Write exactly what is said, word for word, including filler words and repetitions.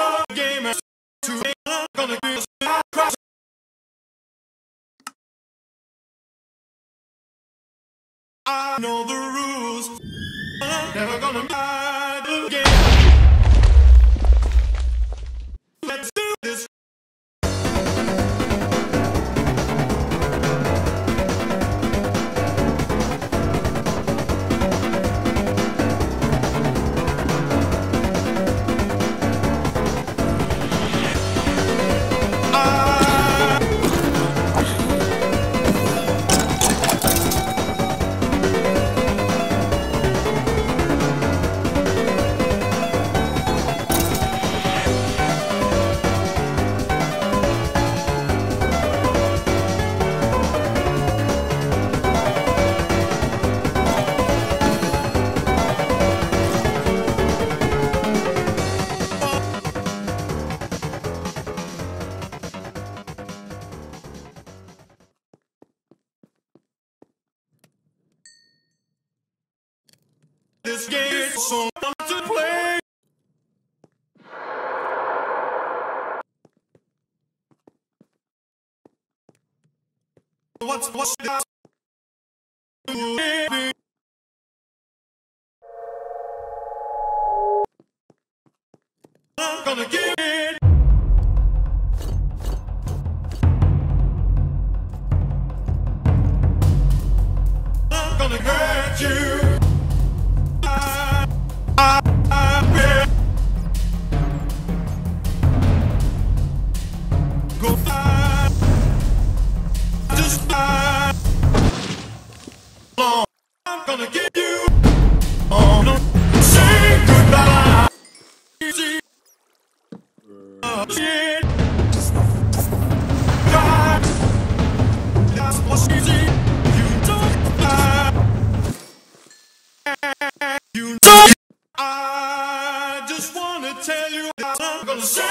game is too gonna be I know the rules. Never gonna mind the game. Let's do this. This game is so fun to play. What's what's that? I'm gonna give it. I'm gonna hurt you. I'm gonna give you oh, no. Say goodbye. Easy. Uh, shit. God. That's what's easy. You don't lie. You don't. I just wanna tell you how I'm gonna say.